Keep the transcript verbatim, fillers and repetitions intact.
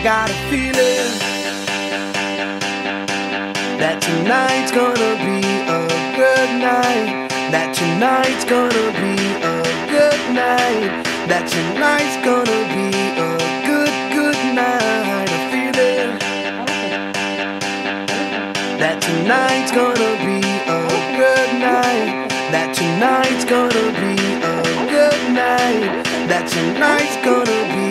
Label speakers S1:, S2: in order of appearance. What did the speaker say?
S1: got a feeling that tonight's gonna be a good night. That tonight's gonna be a good night. That tonight's gonna be a good, good night. A feeling that tonight's gonna be a good night. That tonight's gonna be a good night. That tonight's gonna be